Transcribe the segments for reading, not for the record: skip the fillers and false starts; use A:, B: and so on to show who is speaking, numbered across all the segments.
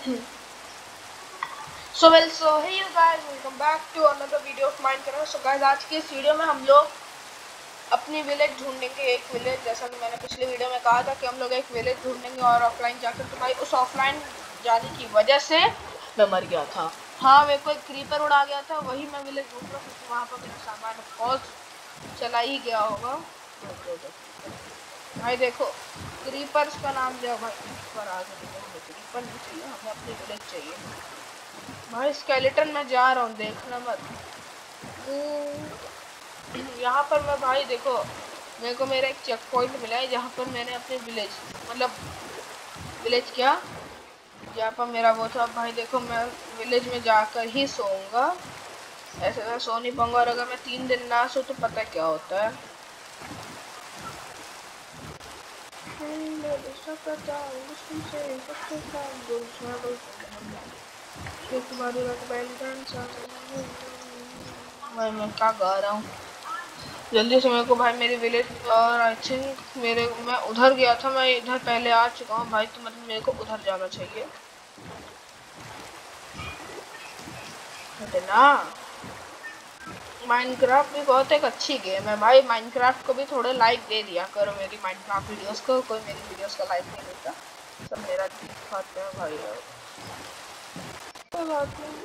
A: So hey you guys, welcome back to another video of Minecraft. So guys, आज की इस video में हम लोग अपनी विलेज ढूंढेंगे, एक विलेज, जैसा कि मैंने पिछले वीडियो में कहा था कि हम लोग एक विलेज ढूंढेंगे और ऑफलाइन जाकर। तो भाई उस ऑफलाइन जाने की वजह से मैं मर गया था। हाँ, मेरे को एक क्रीपर उड़ा गया था, वही मैं विलेज ढूंढ रहा हूँ। वहाँ पर मेरा सामान ऑफकोर्स चला ही गया होगा। भाई देखो, क्रीपर्स का नाम दिया भाई, क्रीपर आ गए। हमें क्रीपर नहीं चाहिए, हमें अपनी विलेज चाहिए। भाई स्केलेटन में जा रहा हूँ, देखना मत। यहाँ पर मैं भाई देखो, मेरे को मेरा एक चेक पॉइंट मिला है जहाँ पर मैंने अपने विलेज, मतलब विलेज क्या, जहाँ पर मेरा वो था। भाई देखो, मैं विलेज में जाकर ही सोऊंगा, ऐसे मैं सो नहीं पाऊंगा। और अगर मैं 3 दिन ना सो तो पता क्या होता है। भाई मैं क्या गा रहा हूँ, जल्दी से मेरे को भाई मेरी विलेज। और आई थिंक मैं उधर गया था, मैं इधर पहले आ चुका हूँ भाई, तो मतलब मेरे को उधर जाना चाहिए ना। माइनक्राफ्ट भी बहुत एक अच्छी गेम है भाई, माइनक्राफ्ट को भी थोड़े लाइक दे दिया करो मेरी माइनक्राफ्ट वीडियोस को। कोई मेरी वीडियोस का लाइक नहीं देता, सब मेरा दिखाते हैं भाई। कोई बात नहीं,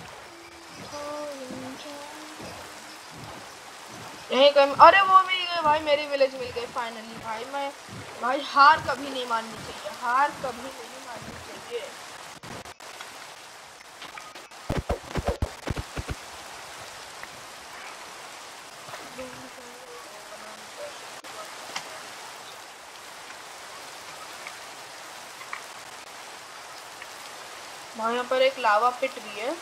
A: यही कहीं। अरे वो मिल गए भाई, मेरी विलेज मिल गई फाइनली। भाई हार कभी नहीं माननी चाहिए, हार कभी नहीं माननी चाहिए। भाई यहाँ पर एक लावा पिट भी है।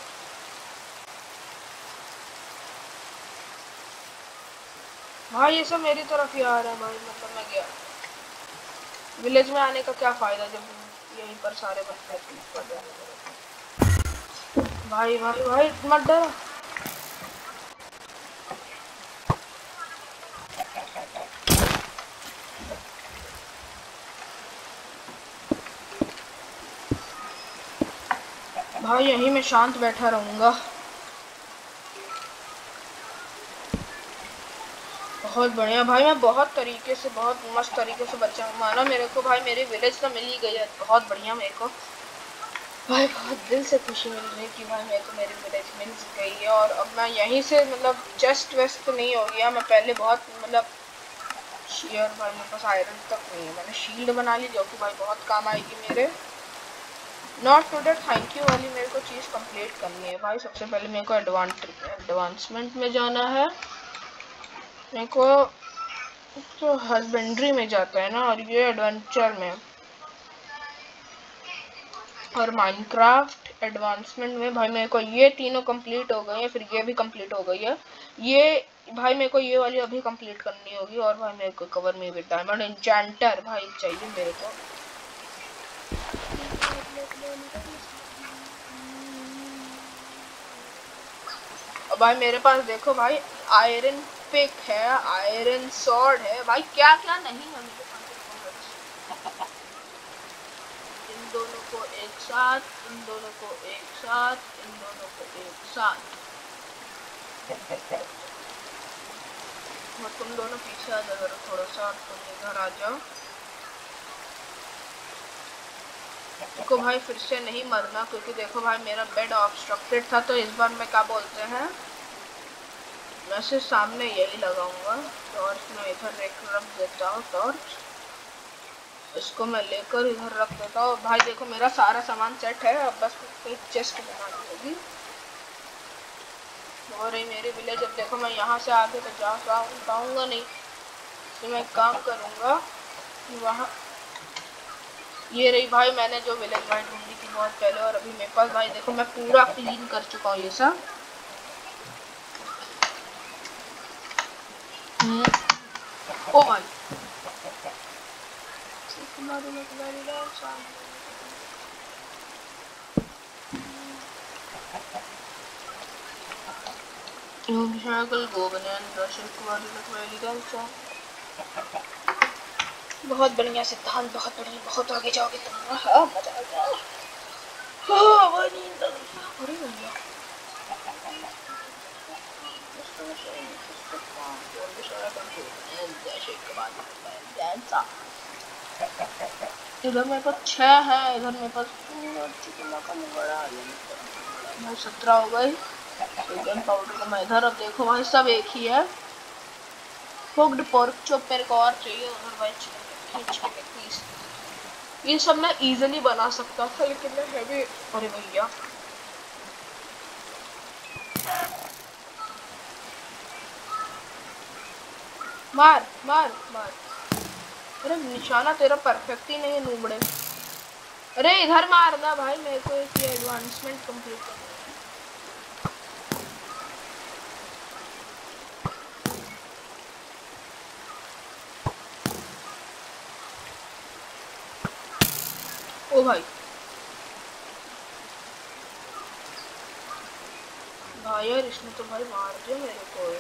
A: भाई ये सब मेरी तरफ ही आ रहा है भाई, मतलब मैं गया विलेज में आने का क्या फायदा जब यहीं पर सारे बच्चे पड़ जाएंगे। भाई भाई भाई मत डरो। भाई यहीं मैं शांत बैठा रहूंगा। बहुत बढ़िया भाई, मैं बहुत तरीके से, बहुत मस्त तरीके से बचा हूँ। माना मेरे को भाई मेरी विलेज तो मिल ही गई है, बहुत बढ़िया। मेरे को भाई बहुत दिल से खुशी मिल रही है कि भाई मेरे को मेरी विलेज मिल गई है। और अब मैं यहीं से मतलब चेस्ट वेस्ट तो नहीं हो गया, मैं पहले बहुत मतलब शेयर, भाई मेरे पास आयरन तक नहीं है। मैंने शील्ड बना ली जो कि भाई बहुत काम आएगी मेरे। Not to that thank you वाली मेरे को चीज़ कंप्लीट करनी है भाई। सबसे पहले मेरे को एडवांसमेंट में जाना है, मेरे को तो हस्बेंड्री में जाता है ना, और ये एडवेंचर में, और माइनक्राफ्ट एडवांसमेंट में। भाई मेरे को ये तीनों कंप्लीट हो गए हैं, फिर ये भी कंप्लीट हो गई है। ये भाई मेरे को ये वाली अभी कंप्लीट करनी होगी। और भाई मेरे को कवर में भी डायमंड एन्चेंटर भाई चाहिए मेरे को। भाई मेरे पास देखो भाई, आयरन पिक है, आयरन सॉर्ड है, भाई क्या क्या नहीं है मेरे पास। इन दोनों को एक साथ, इन दोनों को एक साथ, इन दोनों को एक साथ। और तुम दोनों पीछे आ जाओ थोड़ा सा, तुम इधर आ जाओ। को भाई फिर से नहीं मरना, क्योंकि देखो भाई मेरा बेड ऑब्स्ट्रक्टेड था। तो इस बार मैं क्या बोलते हैं, मैं सिर्फ सामने यही लगाऊंगा। टॉर्च मैं इधर रख देता हूँ, टॉर्च इसको मैं लेकर इधर रख देता हूँ। भाई देखो मेरा सारा सामान सेट है, अब बस एक चेस्ट बनानी होगी। और रही मेरी विलेज। अब देखो मैं यहाँ से आगे तो जा पाऊंगा नहीं, तो मैं काम करूँगा वहाँ। ये रही भाई मैंने जो विलेज भाई ढूंढी थी बहुत पहले, और अभी मेरे पास भाई देखो मैं पूरा क्लीन कर चुका हूँ ये सब। ओ भाई बहुत बढ़िया सिद्धांत, बहुत बढ़िया, बहुत आगे जाओगे तुम। हाँ मजा आ गया। बात करता है जैसा। इधर मेरे पास 6 है, इधर मेरे पास भाई 17 हो गई। गन पाउडर को मैं इधर, अब देखो भाई सब एक ही है। कुक्ड पोर्क चॉप मेरे को और चाहिए उधर भाई, खींच के पीस। ये सब मैं इजीली बना सकता था लेकिन मैं हैवी। अरे भैया मार मार मार। अरे निशाना तेरा परफेक्ट ही नहीं है नूबड़े। अरे इधर मारना भाई, मेरे को एक एडवांसमेंट कंप्लीट करना है। ओ भाई भाई यार इसने तो भाई मार दिया मेरे को।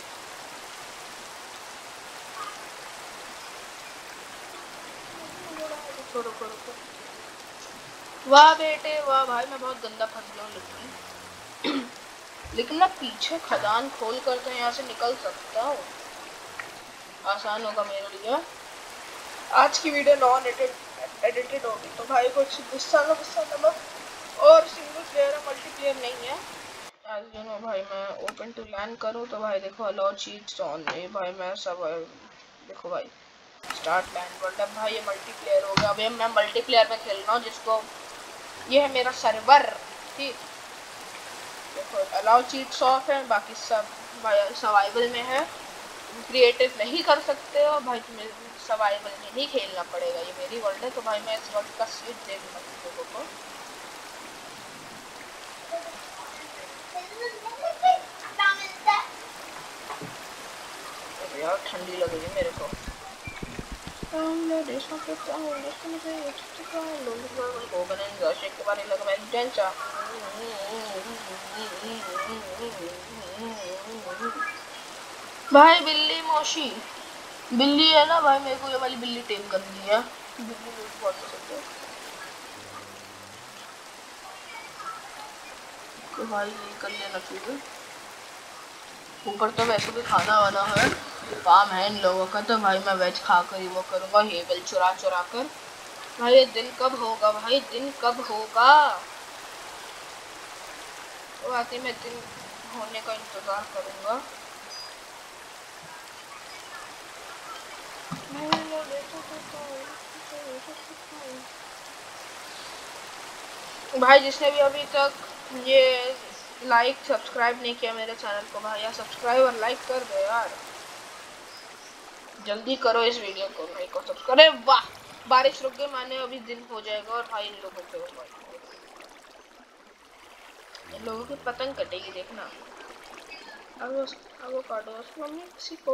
A: छोड़ो छोड़ो। वाह बेटे वाह भाई, मैं बहुत गंदा फंस गया हूँ लेकिन मैं पीछे खदान खोल कर तो यहाँ से निकल सकता हूँ, आसान होगा मेरे लिए। आज की वीडियो नॉन एडिटेड होगी तो भाई कुछ गुस्सा ना और सिंगल प्लेयर है, मल्टीप्लेयर नहीं है। आज यू नो भाई मैं ओपन टू लैंड करूँ तो भाई देखो अलाउ चीट्स ऑन नहीं भाई, मैं सब देखो भाई स्टार्ट लैंड वर्ल्ड। अब भाई ये मल्टीप्लेयर हो गया। अभी मैं मल्टीप्लेयर में खेल रहा हूँ जिसको, ये है मेरा सर्वर ठीक। देखो अलाउ चीट्स ऑफ है, बाकी सब भाई सर्वाइवल में है। क्रिएटिव नहीं कर सकते हो भाई, तुम्हें सर्वाइवल में ही खेलना पड़ेगा। ये मेरी वर्ल्ड है तो भाई मैं इस वर्ल्ड का स्विच दे दूंगा तुम लोगों को। यार ठंडी लग रही है मेरे को। भाई बिल्ली मौसी, बिल्ली है ना भाई, मेरे को ये वाली बिल्ली टेम करनी है। बिल्ली मेरे को बहुत पसंद है तो भाई ये कर लेना चाहिए। ऊपर तो वैसे भी खाना वाना है, काम है इन लोगों का, तो भाई मैं वेज खा कर ही वो करूँगा, हेबल चुरा चुरा कर। भाई ये दिन कब होगा भाई, दिन कब होगा? तो आके मैं दिन होने का इंतजार करूँगा। भाई जिसने भी अभी तक ये लाइक सब्सक्राइब नहीं किया मेरे चैनल को भाई, यार सब्सक्राइब और लाइक कर दो यार, जल्दी करो इस वीडियो को, भाई को सब्सक्राइब। अरे वाह बारिश रुक गई माने, अभी दिन हो जाएगा और भाई इन लोगों के इन लोगों की पतंग कटेगी देखना। अब वो काटो मम्मी किसी को।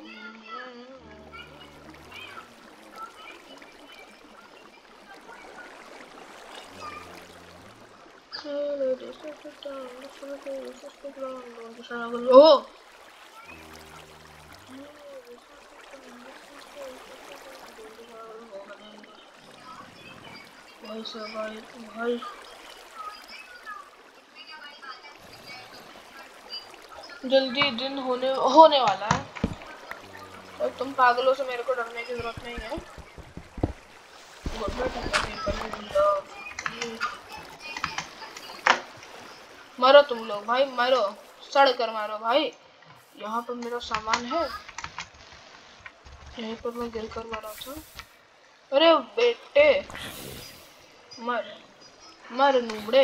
A: ओ भाई सब भाई जल्दी दिन होने वाला है और तुम पागलों से मेरे को डरने की जरूरत नहीं है। मरो तुम लोग भाई, मरो, सड़ कर मारो भाई। यहाँ पर मेरा सामान है, यहीं पर मैं गिर कर मरा था। अरे बेटे मर मर नूबड़े।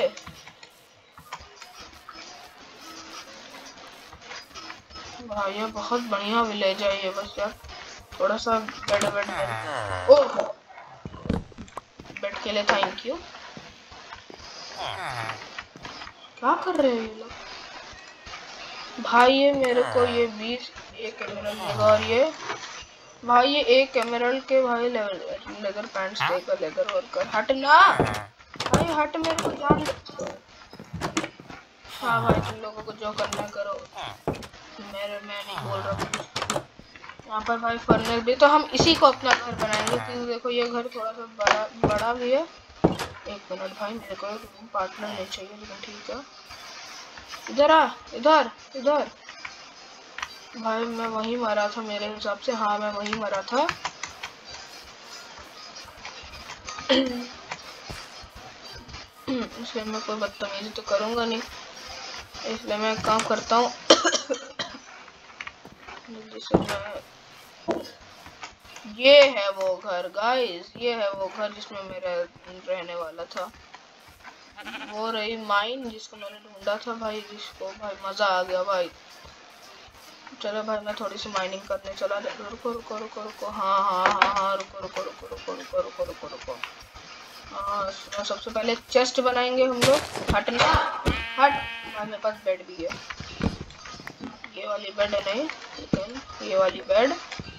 A: भाई ये बहुत बढ़िया विलेज है ये, बस यार थोड़ा सा बेड ओह बेड के लिए थैंक यू। क्या कर रहे हैं ये लोग? भाई ये मेरे को ये 20 एक एमरल्ड देगा और ये भाई ये एक एमरल्ड के भाई लेदर पैंट्स देगा, लेदर वर्कर। हटना भाई, हट मेरे को जान। हाँ भाई तुम लोगों को जो करना करो, मैं नहीं बोल रहा हूँ। यहाँ पर भाई फर्नेस भी, तो हम इसी को अपना घर बनाएंगे क्योंकि देखो ये घर थोड़ा सा बड़ा भी है। एक मिनट भाई मेरे को पार्टनर नहीं चाहिए लेकिन ठीक है। इधर आ, इधर इधर। भाई मैं वहीं मरा था मेरे हिसाब से, हाँ मैं वहीं मरा था। इसलिए मैं कोई बदतमीजी तो करूँगा नहीं, इसलिए मैं काम करता हूँ जल्दी से। मैं ये है वो घर गाइस, ये है वो घर जिसमें मेरा रहने वाला था। वो रही माइन जिसको मैंने ढूंढा था भाई, जिसको भाई मजा आ गया भाई। चलो भाई मैं थोड़ी सी माइनिंग करने चला। रुको रुको रुको रुको, हाँ हाँ हाँ हाँ, रुको रुको रुको रुको रुको रुको रुको रुको। हाँ सबसे पहले चेस्ट बनाएंगे हम लोग। हटना हट भाई, मेरे पास बेड भी है। ये वाली बेड नहीं, लेकिन ये वाली बेड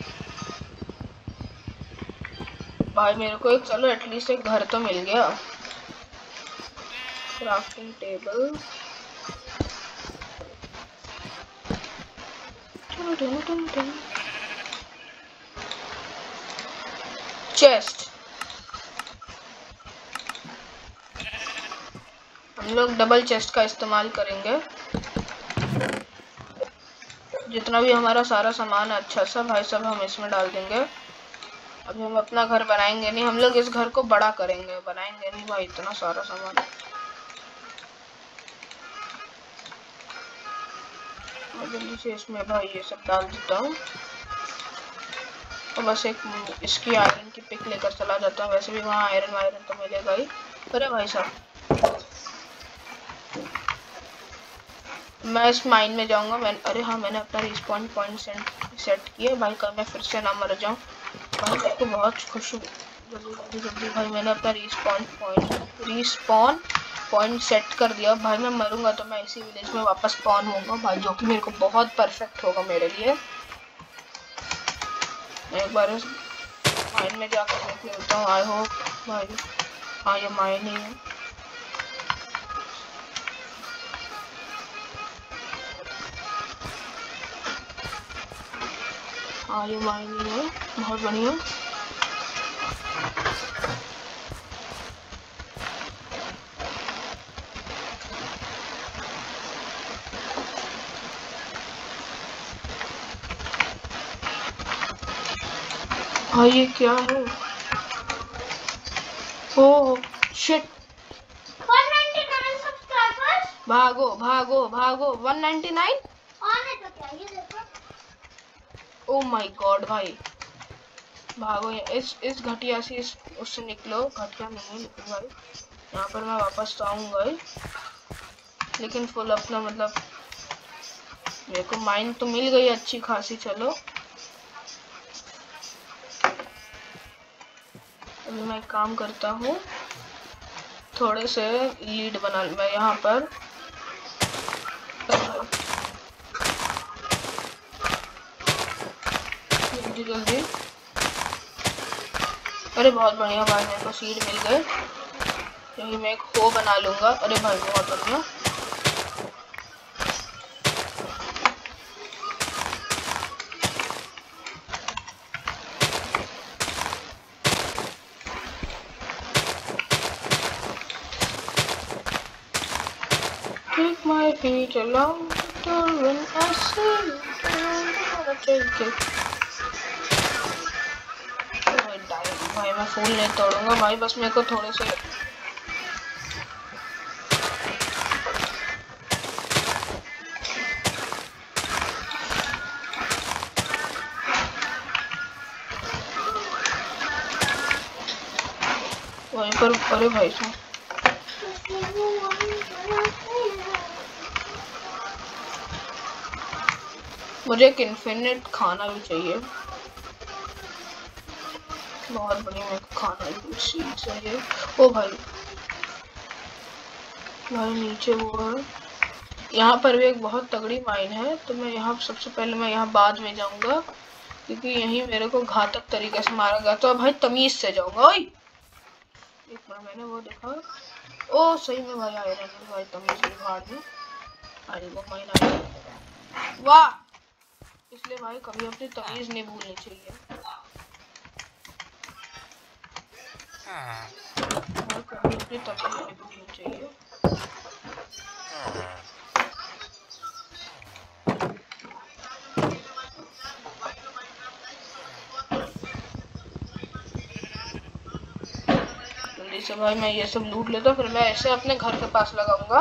A: भाई मेरे को एक, चलो एटलीस्ट एक घर तो मिल गया। Crafting table, chest. हम लोग डबल चेस्ट का इस्तेमाल करेंगे। जितना भी हमारा सारा सामान है अच्छा सा भाई सब हम इसमें डाल देंगे। अभी हम अपना घर बनाएंगे नहीं, हम लोग इस घर को बड़ा करेंगे, बनाएंगे नहीं भाई इतना सारा सामान। जल्दी से इसमें भाई ये सब डाल देता हूँ, तो बस एक इसकी आयरन की पिक लेकर चला जाता हूँ। वैसे भी वहाँ आयरन वायरन तो मिलेगा ही। अरे भाई साहब मैं इस माइन में जाऊंगा। मैं, अरे हाँ मैंने अपना रिस्पॉन पॉइंट सेट किया भाई, कल मैं फिर से ना मर जाऊँ भाई। मेरे को बहुत खुश, जल्दी जल्दी भाई मैंने अपना रिस्पॉन पॉइंट सेट कर दिया भाई। मैं मरूंगा तो मैं इसी विलेज में वापस स्पॉन होऊंगा भाई, जो कि मेरे को बहुत परफेक्ट होगा मेरे लिए। मैं एक बार इस माइन में जाकर देख लेता हूँ। आई होप भाई, हाँ ये माइन ही है। हाँ ये माइन ही है, बहुत बढ़िया। हाँ ये क्या है? Oh shit,
B: 199 subscribers.
A: भागो भागो भागो। 199
B: ऑन है तो क्या ये देखो।
A: ओ माय गॉड भाई, भागो। इस घटिया से उससे निकलो। घटिया नहीं है लेकिन भाई यहाँ पर मैं वापस तो आऊंगा ही, लेकिन फुल अपना मतलब मेरे को माइन तो मिल गई अच्छी खासी। चलो अभी मैं एक काम करता हूँ, थोड़े से लीड बना मैं यहाँ पर। जल्दी जल्दी, अरे बहुत बढ़िया भाई मेरे को सीड मिल गए। यही मैं एक हो बना लूंगा। अरे भाई बहुत बढ़िया। Take my feet along the run, I see take it. भाई मैं फूल नहीं तोड़ूंगा भाई, बस मेरे को थोड़े से वहीं पर। अरे भाई साहब मुझे एक इन्फिनिट खाना भी चाहिए। बहुत बढ़िया, मेरे को खाना भी सीड चाहिए। ओ भाई भाई नीचे वो है, यहाँ पर भी एक बहुत तगड़ी माइन है। तो मैं यहाँ सबसे पहले मैं यहाँ बाद में जाऊंगा, क्योंकि यहीं मेरे को घातक तरीके से मारा गया। तो भाई तमीज से जाऊंगा। ओए एक बार मैंने वो देखा, ओ सही में भाई आयरन है भाई। तमीज से भाड़ में अरे वो माइन आ गई, वाह। इसलिए भाई कभी अपनी तमीज नहीं भूलनी चाहिए। कभी अपनी तमीज नहीं भूलनी चाहिए। से भाई मैं ये सब लूट लेता, फिर मैं ऐसे अपने घर के पास लगाऊंगा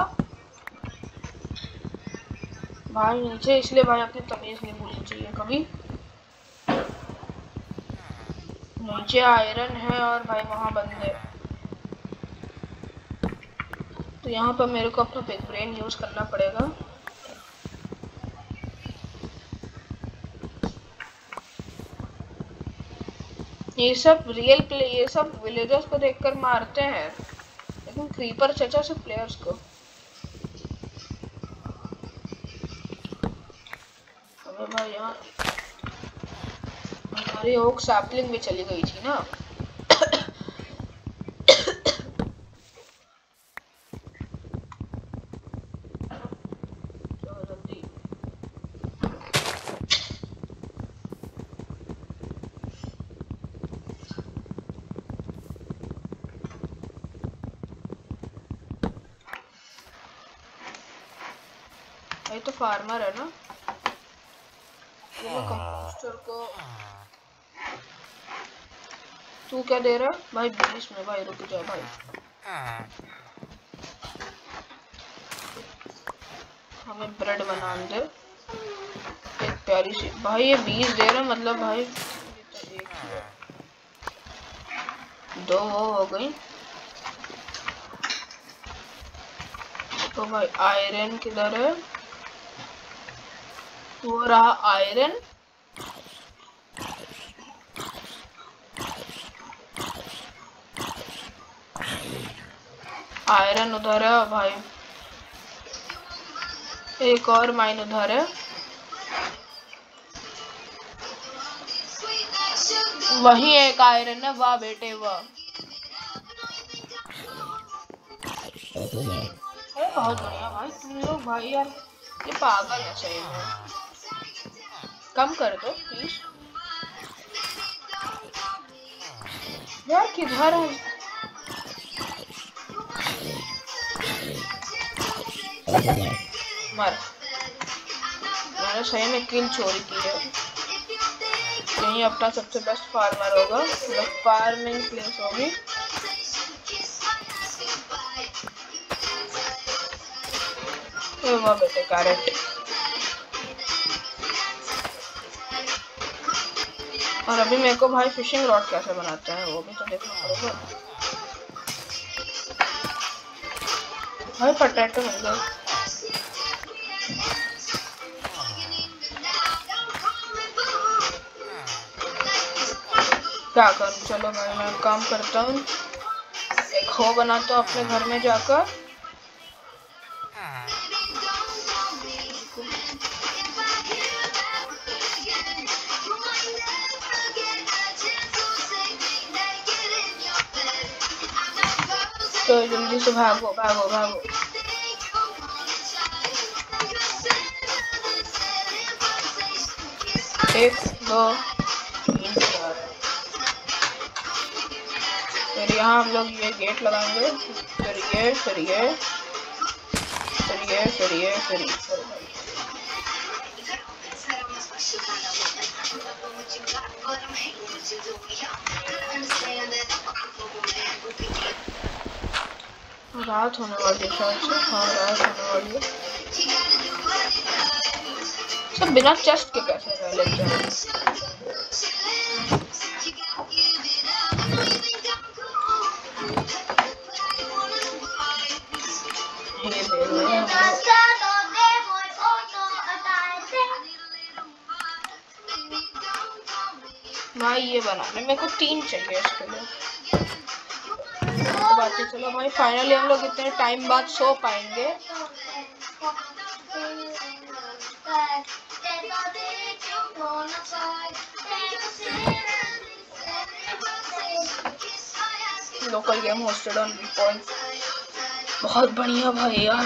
A: भाई नीचे। इसलिए भाई अपनी तमीज नहीं भूलनी चाहिए कभी। नीचे आयरन है और भाई वहां बंदे, तो यहाँ पर मेरे को अपना बिग ब्रेन यूज करना पड़ेगा। ये सब ये सब विलेजर्स को देखकर मारते हैं, लेकिन क्रीपर चचा से प्लेयर्स को। अबे भाई यहाँ हमारी ओक सैपलिंग भी चली गई थी ना। चलो जल्दी। ये तो फार्मर है ना, ये मैं कंपोस्टर को। तू क्या दे रहा है भाई? 20 में भाई, रुक जा भाई। हमें ब्रेड बना दे एक प्यारी सी भाई। ये 20 दे रहा मतलब भाई तो एक ही है। 2 वो हो गई। तो भाई आयरन किधर है? वो रहा आयरन। आयरन उधर है भाई, एक और माइन उधर है। वही एक आयरन है, वाह बेटे वाह। बहुत बढ़िया भाई तुम लोग भाई यार, ये पागल है सही में। कम कर दो प्लीज यार। किधर है? मर। मैंने सही में किल चोरी की है। यही अपना सबसे बेस्ट फार्मर होगा, मतलब फार्मिंग प्लेस होगी। वाह बेटे कैरेट। और अभी मेरे को भाई फिशिंग रॉड कैसे बनाते हैं वो भी तो देखना पड़ेगा भाई। पोटैटो मिल गया। क्या करूं? चलो भाई मैं काम करता हूँ, एक हो बनाता हूँ अपने घर में जाकर। तो जल्दी से भागो भागो भागो। एक दो तीन चार। फिर यहाँ हम लोग ये गेट लगाएंगे, फिर ये फिर ये फिर ये फिर ये फिर ये। रात होने वाली है शायद से। हाँ रात होने वाली है। सब बिना चेस्ट के कैसे रह लेते हैं? भाई ये बनाने मेरे को 3 चाहिए इसके लिए। तो बाकी चलो भाई फाइनली हम लोग इतने टाइम बाद सो पाएंगे। Local game hosted on point. बहुत बढ़िया भाई यार।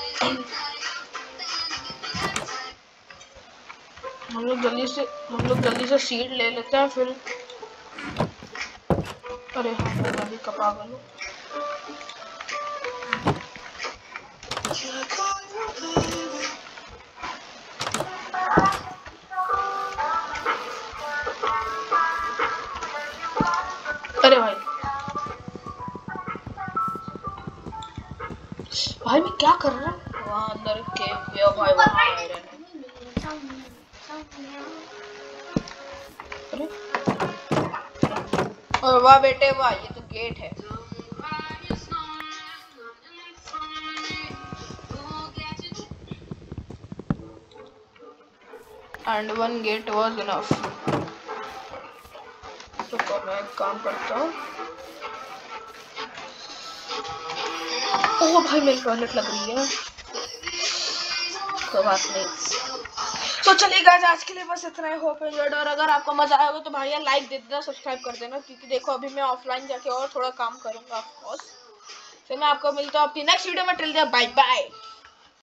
A: हम लोग जल्दी से सीड ले लेते हैं फिर। अरे हाँ मैं भी कपा गलू। अरे भाई भाई मैं क्या कर रहा हूँ वहाँ अंदर केव में भाई वहाँ आयरन है। अरे और वाह बेटे वाह ये तो गेट है। And one gate was enough. तो मैं एक काम करता हूँ। ओह भाई मेरी टॉयलेट लग रही है। कोई बात नहीं। तो चलिए गाइस आज के लिए बस इतना ही। Hope enjoyed. और अगर आपको मजा आया होगा तो भाई लाइक दे देना, सब्सक्राइब कर देना, क्योंकि देखो अभी मैं ऑफलाइन जाके और थोड़ा काम करूंगा ऑफ कोर्स। फिर मैं आपको मिलता हूँ अपनी नेक्स्ट वीडियो में। Till there bye bye.